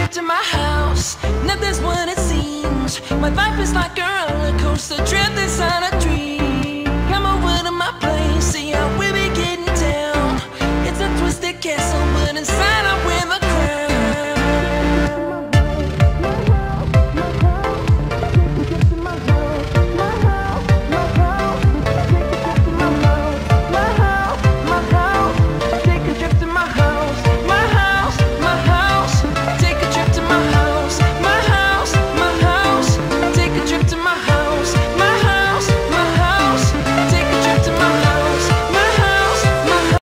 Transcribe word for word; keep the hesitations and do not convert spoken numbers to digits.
get to my house, nothing's what it seems. My life is like a roller coaster, trapped inside a dream. Come over to my place, see how we be getting down. It's a twisted castle, but inside I wear the